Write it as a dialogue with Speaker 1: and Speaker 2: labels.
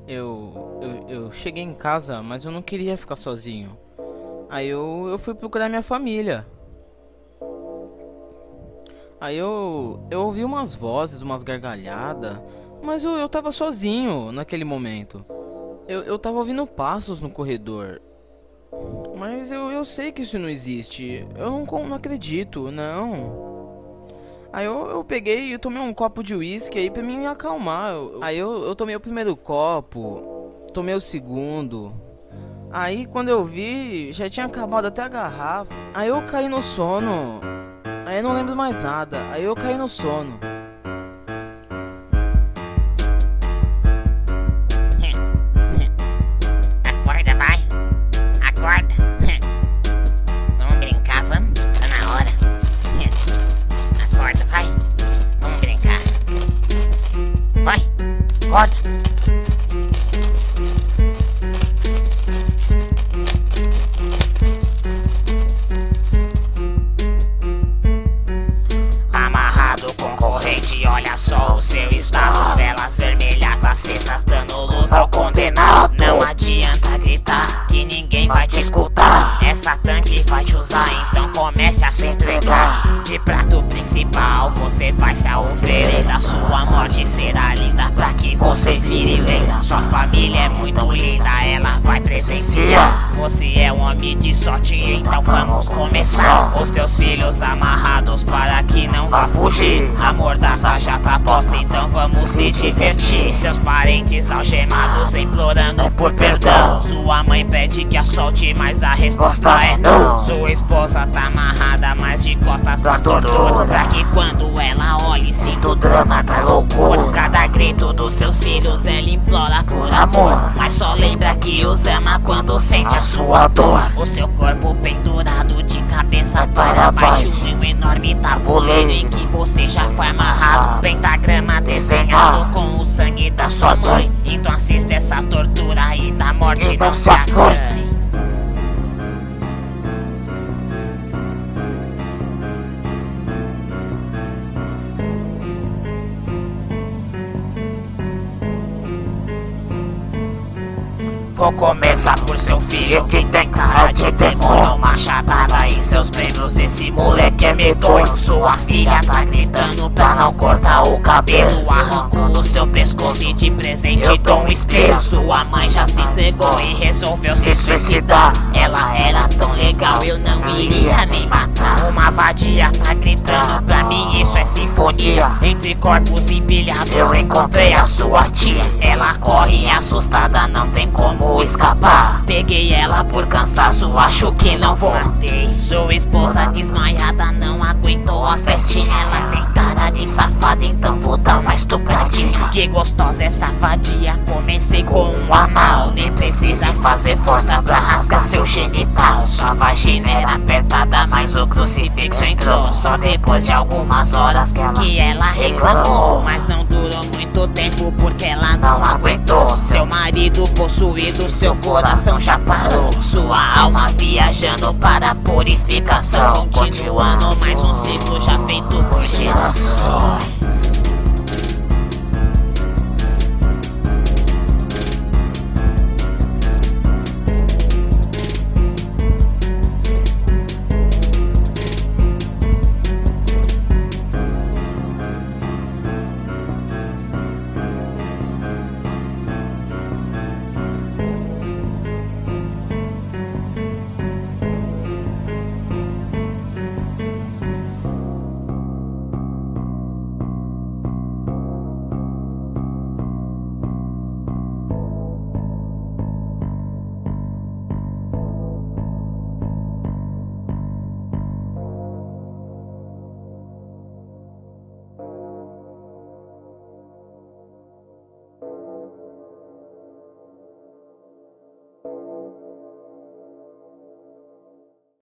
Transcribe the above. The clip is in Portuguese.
Speaker 1: Eu cheguei em casa, mas eu não queria ficar sozinho. Aí eu fui procurar minha família. Aí eu ouvi umas vozes, umas gargalhadas, mas eu tava sozinho naquele momento. Eu tava ouvindo passos no corredor. Mas eu sei que isso não existe. Eu não acredito, não. Aí eu peguei e tomei um copo de uísque aí pra me acalmar. Aí eu tomei o primeiro copo, tomei o segundo. Aí quando eu vi, já tinha acabado até a garrafa. Aí eu caí no sono. Aí eu não lembro mais nada. Aí eu caí no sono.
Speaker 2: Acorda, vai. Acorda. Vamos brincar, vamos? Tá na hora. Acorda, vai. Vamos brincar. Vai. Acorda. Amarrado com corrente, olha só o seu estado. Velas vermelhas acesas dando luz ao condenado. Não adianta gritar que ninguém vai te escutar. Essa tanque vai te usar, então comece a se entregar. De prato principal você vai se oferecer. Sua morte será linda pra que você vire lenda. Sua família é muito linda, ela vai presenciar. Você é um homem de sorte, então vamos começar. Os teus filhos amarrados para que não vá fugir. A mordaça já tá posta, então vamos se divertir. Seus parentes algemados implorando por perdão. Sua mãe pede que a solte, mas a resposta é não. Sua esposa tá amarrada, mas de costas pra tortura. Pra que quando ela olhe, sinta o drama da loucura. Cada grito dos seus filhos ela implora por amor, mas só lembra que os ama quando sente a sua dor. O seu corpo pendurado de cabeça para baixo em um enorme tabuleiro em que você já foi amarrado. Pentagrama desenhado com o sangue da sua mãe. Então assista essa tortura e da morte não se acanhe. Vou começar por seu filho que tem cara de demônio. Machadada em seus membros, esse moleque é medonho. Sua filha tá gritando pra não cortar o cabelo. Arranco o seu pescoço e de presente eu dou um espelho. Sua mãe já se entregou e resolveu se suicidar. Ela era tão legal, eu não iria nem matar. Uma vadia tá gritando, pra mim isso é sinfonia. Entre corpos empilhados eu encontrei a sua tia. Ela corre assustada, não tem como escapar. Peguei ela por cansaço, acho que não vou. Matei sua esposa desmaiada, não aguentou a festinha. Ela tem cara de safada, então vou dar uma estupradinha. Que gostosa essa vadia, comecei com um anal. Nem precisa fazer força pra rasgar seu genital. Sua vagina era apertada, mas o crucifixo entrou. Só depois de algumas horas que ela reclamou. Mas não durou muito tempo porque ela não aguentou. Seu marido possuído, seu coração já parou. Sua alma viajando para a purificação. Continuando mais um ciclo já feito por gerações.